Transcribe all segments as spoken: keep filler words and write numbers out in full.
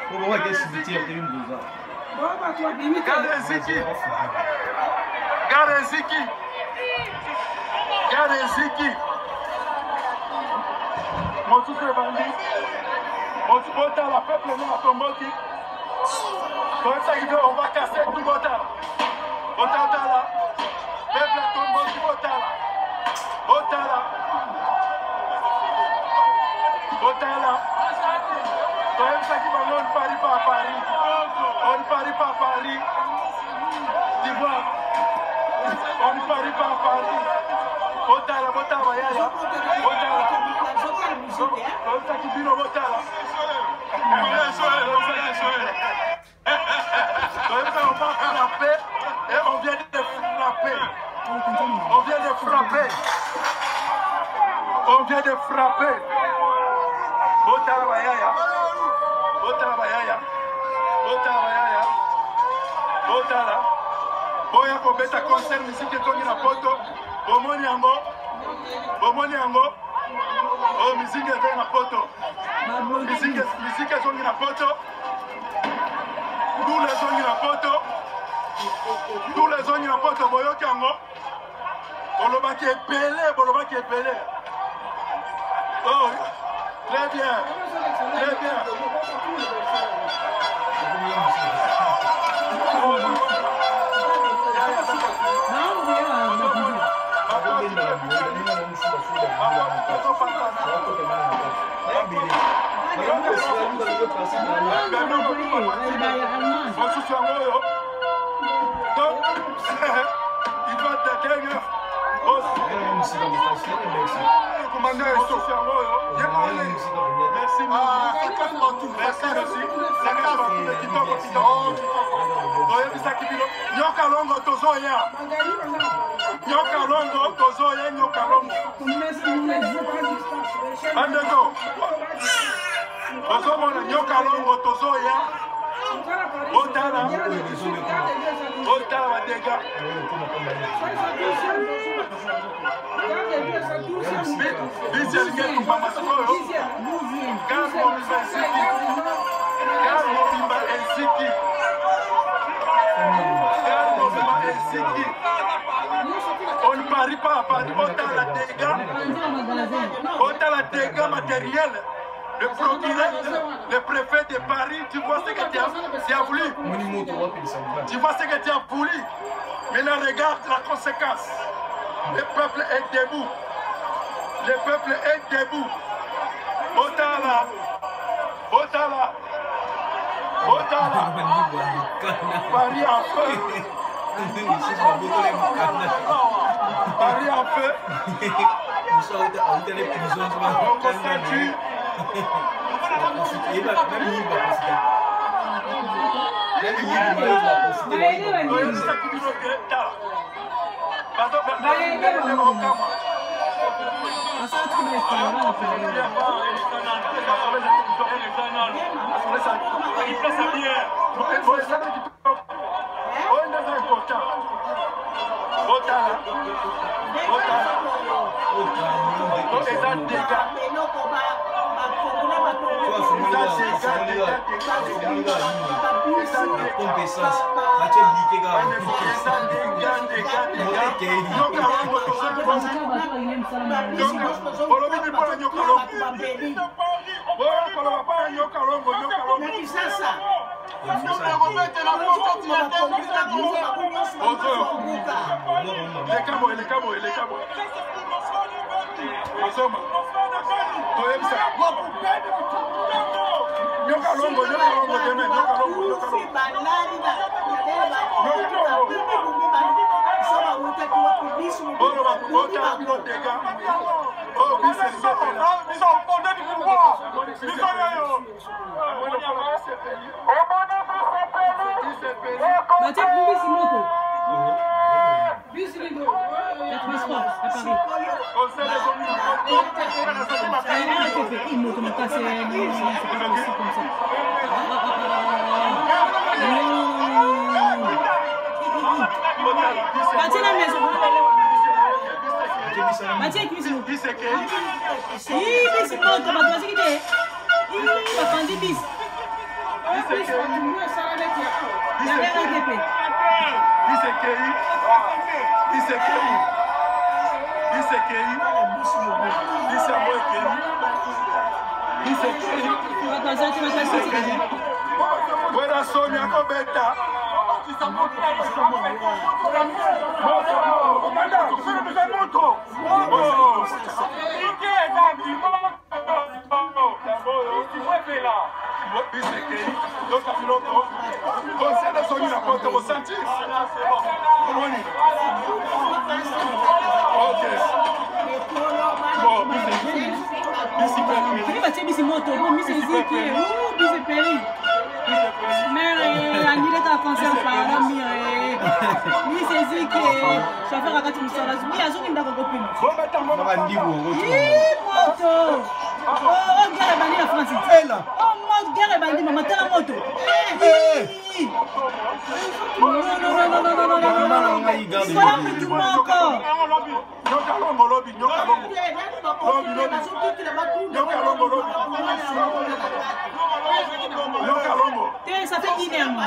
Pourquoi est-ce que tu as fait une douze ans? Gardez Ziki. Gardez Ziki. Gardez Ziki. Mon tout est vendu. Mon tout est la peuple n'est pas tombé. Comme ça, on va casser tout le monde. Otala. Peuple est tombé. Otala. Otala. Otala. Comme ça, on ne parie pas à Paris. On ne parie pas à Paris. Tu vois, on ne parie pas à Paris. Otala, Otala, Yaya. Otala. Comme ça, tu dis le Otala. Comme ça, on va frapper et on vient de frapper. On vient de frapper. On vient de frapper. Otala, Yaya. Otala, Yaya. Otala, Yaya. Otala. Boya kobeta concert musique tongi na poto. Bomoni yango. Bomoni yango. Oh, musique tongi na poto. Musique musique tongi na poto. Tous les tongi na poto. Tous les tongi na poto boyoki yango. Bolobaki epele, bolobaki epele. Oh, très bien. Très bien. Il va attaquer. Merci. Ah, ça casse partout. Merci, merci. Ça casse partout. Kitoko, kitoko. Nyoka longo tozoya. Nyoka longo tozoya, nyoka longo. Andeko. Ozomona nyoka longo tozoya. Otala. Otala badega. Vizia lingetu mama sikoyo. Garmo bimba ensiki. Garmo bimba ensiki. Garmo bimba ensiki. On ne parie pas à Paris. Otala dégâts. Otala dégâts matériels. Le procureur, le préfet de Paris, tu vois ce que tu as, tu as voulu. Tu vois ce que tu as voulu. Maintenant, regarde la conséquence. Le peuple est debout. Le peuple est debout. Otala. Otala. Otala. Paris en feu. Paris en feu. On constitue. Buena Sonia Cobeta. Ça fait une heure.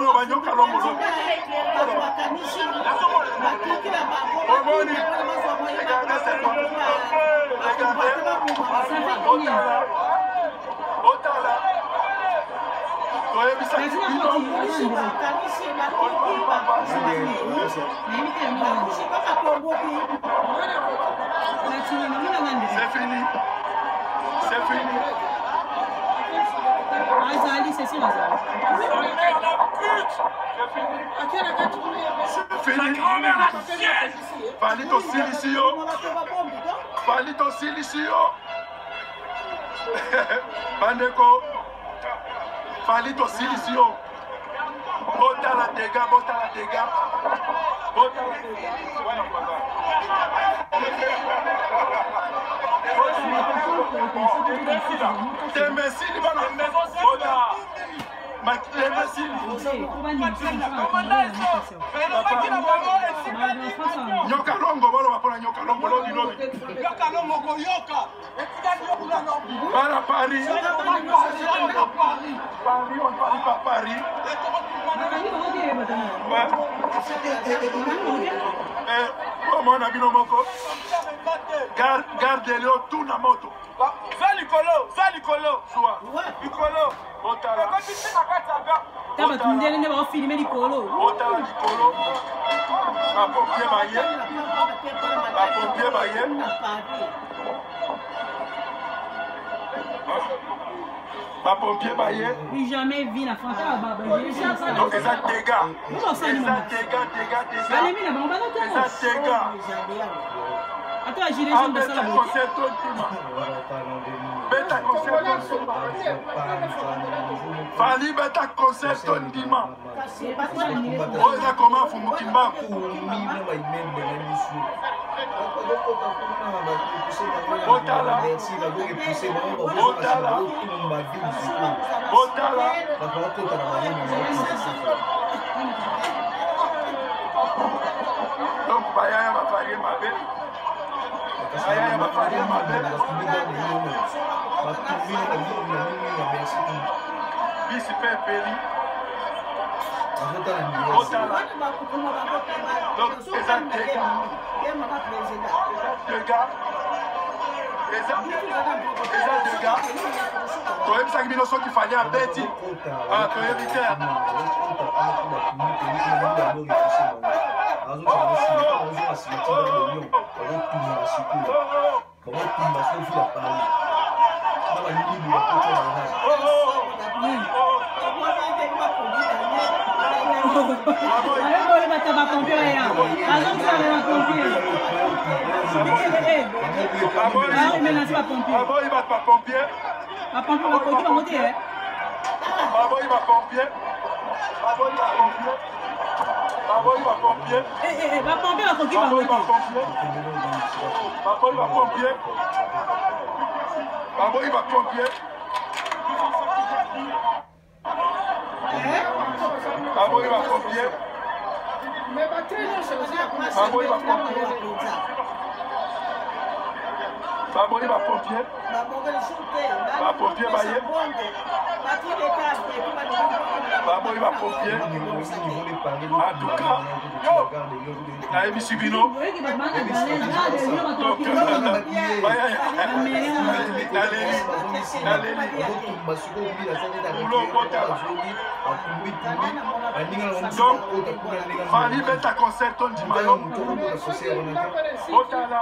C'est fini. C'est fini. Azali, c'est ça, C'est fini. Palito Silicio. Palito Silicio. Bandeko. Palito Silicio. Bota la dégâts, bota la dégâts. Bota la Nyoka longo bolo bapona nyoka longo lobi lobi. Nyoka longo koyoka. Para Paris. Paris on parle pas Paris. Eh, comment on a bino moko? Garde garde Léo tout na moto. Zalikolo, Zalikolo. Soa. Likolo. Otala. Taba tundele ne ba filmer likolo. Otala likolo. Ba pompier baye. Ba pompier baye. Ba pompier baye. Oui, jamais vu la France à baba. Donc c'est ça dégâts. Non, ça dégâts, dégâts, dégâts, dégâts. Allez, mais là, on va dans C'est ça dégâts. Attends, gilet jaune de ça là. Beta concerto Fali beta concerto ndima. Oza koma fumukimba. Botala. Botala. Botala. Donc bayaya bafari mabe. Bayaya bafari mabe. Bisi pepeli. Botala. Donc c'est ça dégâts. Dégâts. C'est ça dégâts. Tu as vu ça qu'il fallait à Betty. Ah, tu as évité. Baboli va pompier. Va pompier bailler. Babo il va pompier. En tout cas, yo, nayebi sibino. Donc, naléli, naléli. Donc, Fanny bet à concert on dit mayo. Otala.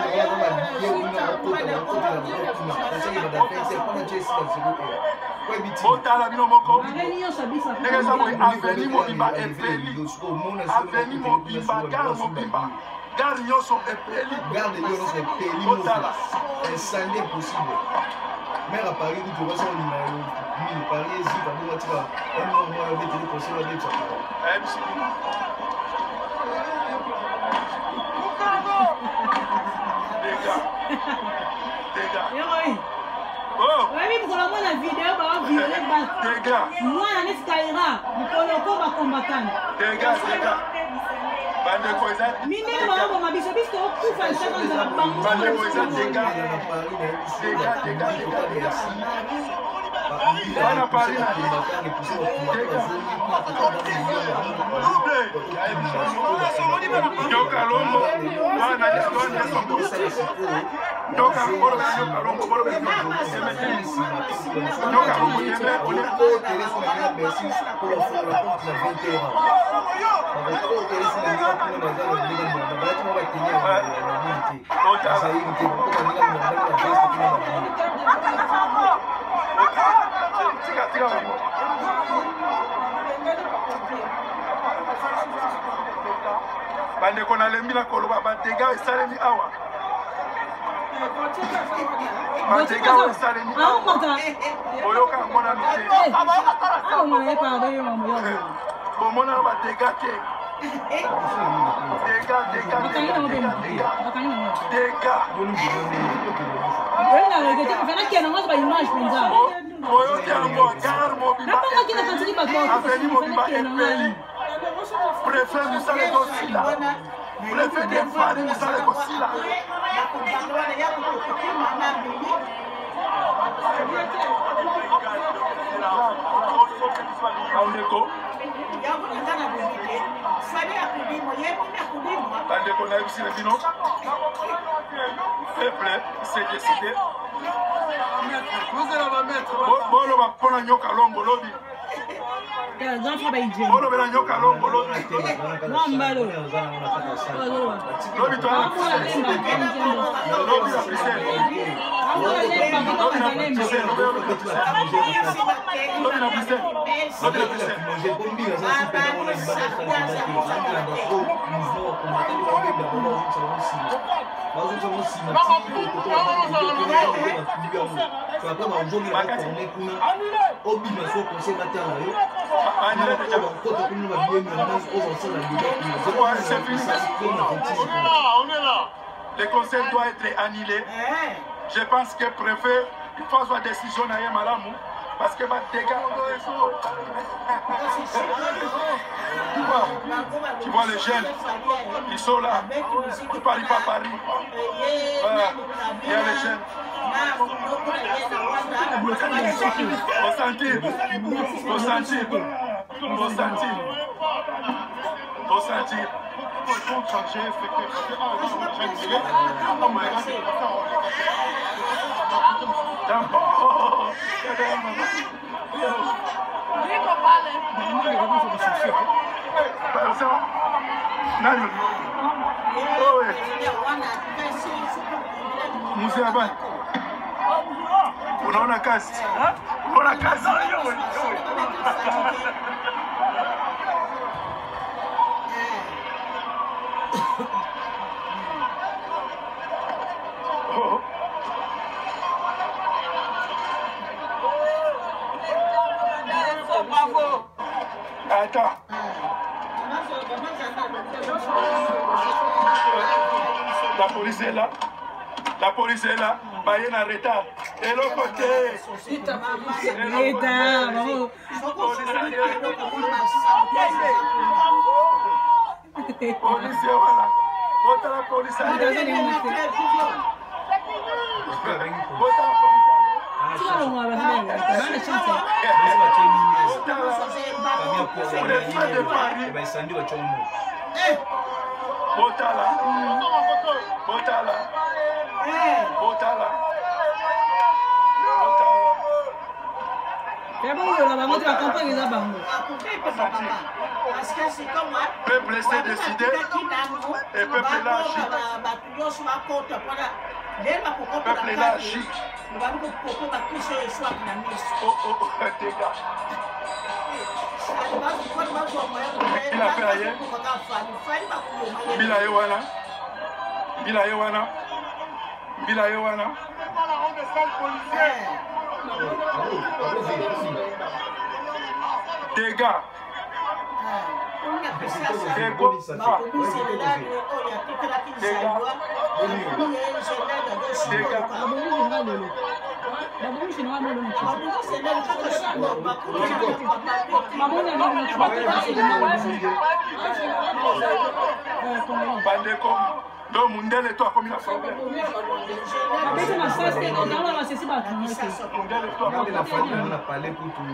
Otala bino moko. Negeza boy aveni mobimba epeli. Aveni mobimba gare mobimba. Gare nyonso epeli. Gare nyonso epeli. Otala. Incendie possible. Mère à Paris, tu vois ça au numéro mille Paris, ici, quand on va dire, un mois, on va mettre le conseil, on va mettre ça. M C. Les gars. Les gars. Oh! Oui, pour la bonne vidéo, on va violer bac. Les gars. Moi, on est Skyra. Nous collons ma combattant. Les gars, les gars. Bande Koisa. Mine mama mabiso biso kufa chaka za bango. Bande Koisa dega. Dega dega dega. Bana Paris na dega. Double. Nyoka longo. Bana diskonde songo. Nyoka boro nyoka longo boro nyoka. Nyoka longo yembe ole. Bande kona lembi na koloba batega esalemi awa. Batega esalemi awa. Oyoka mona mite. Ah mona epa de yo mama yo. Bomona batega te. Dega dega dega dega. Dega. Wewe na wewe tena fanya kiana mwanzo ba image kwanza. Oyo yango gar mobimba. Hapa kina kanziki ba kwa. Afeni mobimba epeli. Préfet musale dosila. Préfet de fari musale dosila. Auneko. Bandeko na yebisi le bino. Peuple s'est décidé. Bolo ba pona nyoka longo lobi. Bolo bela nyoka longo lobi. Mwambalo. Lobi to ala. Lobi la piscine. Lobi la piscine. Lobi la piscine. Lobi la piscine. Le conseil doit être annulé. Je pense que le préfet, il faut avoir décision à Yamalamou. Parce que ma dégâts, tu vois, tu vois les jeunes, ils sont là, ils parlent pas Paris. Voilà, il y a les jeunes. Au sentir, au sentir, au sentir, au sentir. Musaba. Unaona kazi? Unaona kazi? Attends. La police est là. La police est là. Bayern en retard. Et l'autre côté. Policier, voilà. Vota la police. Vota la police. balongwa bana bana chance basi bacheni les frères de Paris baisandi bachomo Botala Botala Botala ya bango la bango la campagne za bango parce que c'est comme moi peuple s'est décidé et peuple lâche peuple lâche oh oh tes gars il a fait ailleurs bila yewana bila yewana bila yewana des gars des gars bandeko do mundele to akomi na problème basi masase na na na sisi ba mundele to akomi na problème na parler pour tout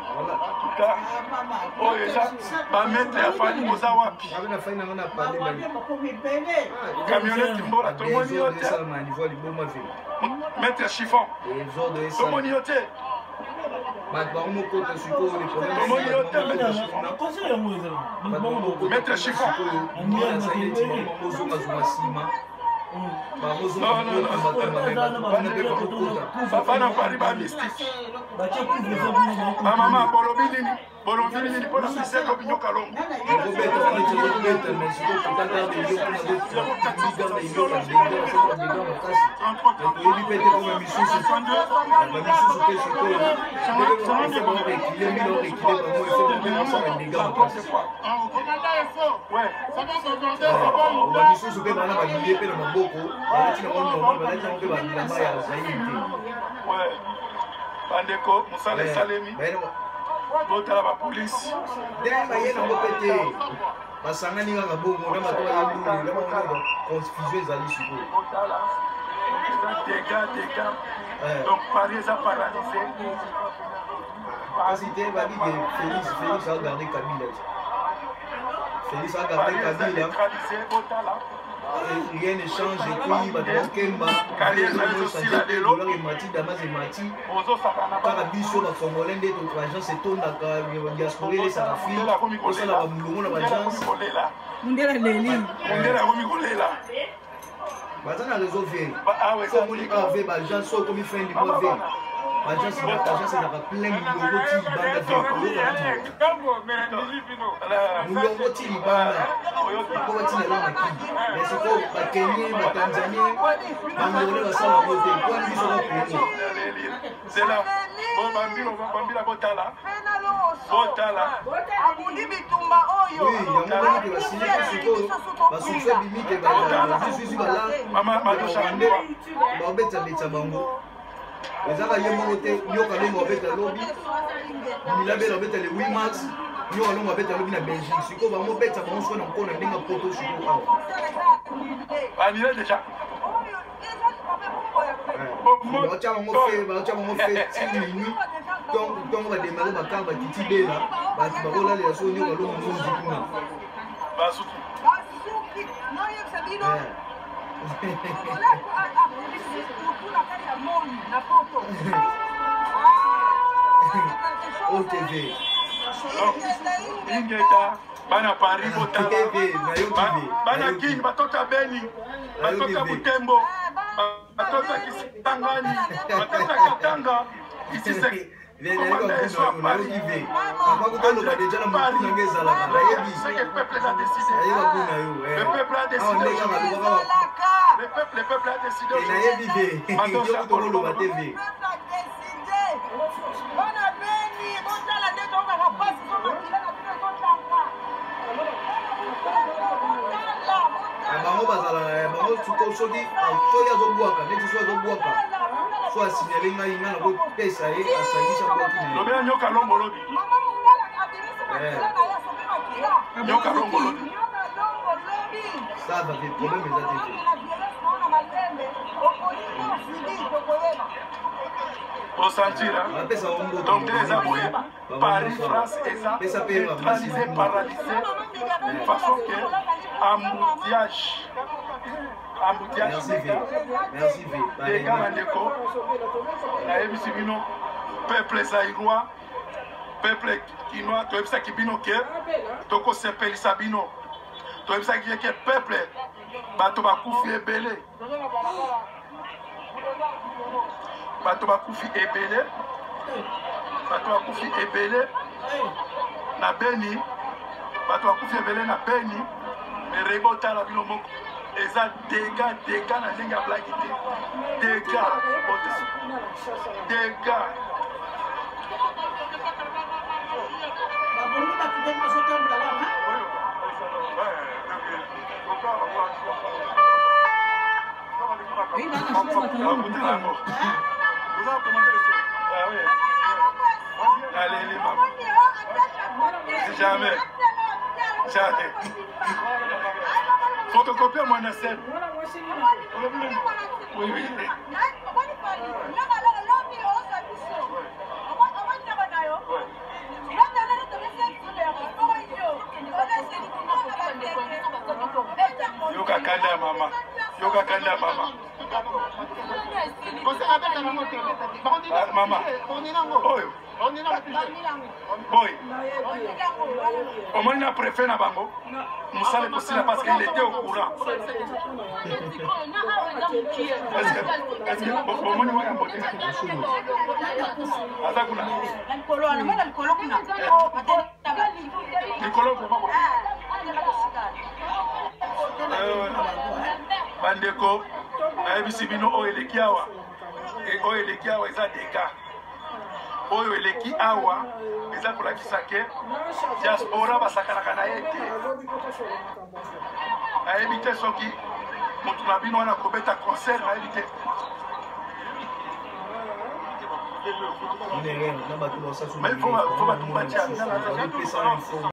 oh eza ba mettre ya fali moza wapi avec la fin na na parler ba camionnette mbola to moni yote ça ma niveau liboma fait mettre chiffon les ordres et to moni yote ba ba mo ko to suko les problèmes to moni yote mettre chiffon non non non bana pari ba mystique ba mama bolobi nini bolobi nini pour la miseko binyoka longo bandeko musala esalemi botala bapolisi ndenge bayena ngo pete basangani kaka bongo na bato bayeluli na bango confusion ezali sikoyo dégâts dégâts donc Paris eza paralysé kasi te babi ke Félix Félix a gardé Kabila Félix a gardé Kabila rien ne change et puis bato kemba dollar emati damas emati kaka biso bacongolais nde to agence etondaka diaspora elesaka afrique osala bamulongo na bagence mundela leli mundela akomi kolela baza na réseau vie somoni ave bagence so okomi fin du mois vie agence agence ezaka plein mulongo ti libanda mulongo ti libanda po batina la makili mais sikoyo bakenya batanzanie bangolais basala ngo te kwani biso bakongo zela bambila botala botala oui yango wana ke basiliki sikoyo basusu ebimi ke basusu balande baobetabeta bango ezaka ye moko te nyoka longo abeta lobi milabela abeta le huit mars nyoka longo abeta lobi na belgique sikoyo bango beta bango soki na nkona ndenge poto sikoyo awa banile déjà baotya bango fe baotya bango fe ti minui ntongo bademare bakar bakiti bela bato bakolalela so nyoka longo nonzi kuna basuki O T V ingeta bana Paris botala bana King batota Beni batota Butembo batota Kisangani batota Katanga isise le peuple a décidé bango bazala bango soki soki azobwaka neti so azobwaka so asignale ngai ngai na kopesa ye asangisa lobi ya nyoka longo lobi nyoka longo lobi ça va des problèmes eza te Au sentir, donc les aboués, Paris, France, et ça, centralisé, paralysé, de façon que embouteillage, embouteillage, des gars en déco, la M C Bino, peuple zaïrois, peuple kinois, tu as vu ça qui bino que, tu as s'appelle Sabino, tu as vu ça qui est que peuple, tu vas couper belé. Bato bakufi ebele bato bakufi ebele na Beni bato bakufi ebele na Beni mais rebota la bino moko eza dégâts dégâts na ndenge ya blague te dégâts dégâts allez, les mamans. Jamais. Jamais. Photocopie à moi, Nassel. Oui, oui. Yoga kanda mama. Yoga kanda mama. Maman, boy, au moins il a préféré na bango, Moussa le possible parce qu'il était au courant. Est-ce que, est-ce que, au moins il va y avoir bandeko ayebisi bino oyo eleki awa oyo eleki awa eza dega oyo eleki awa eza kolakisa ke diaspora basakanaka na ye te ayebi te soki motu na bino wana kobeta concert ayebi te mais il faut bato batia